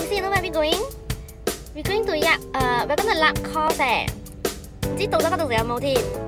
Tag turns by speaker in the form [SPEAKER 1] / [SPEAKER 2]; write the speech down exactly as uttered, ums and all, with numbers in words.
[SPEAKER 1] see, you know where we going? We're going to yeah, uh, we're gonna lap course 誒，唔知到咗嗰度有冇添？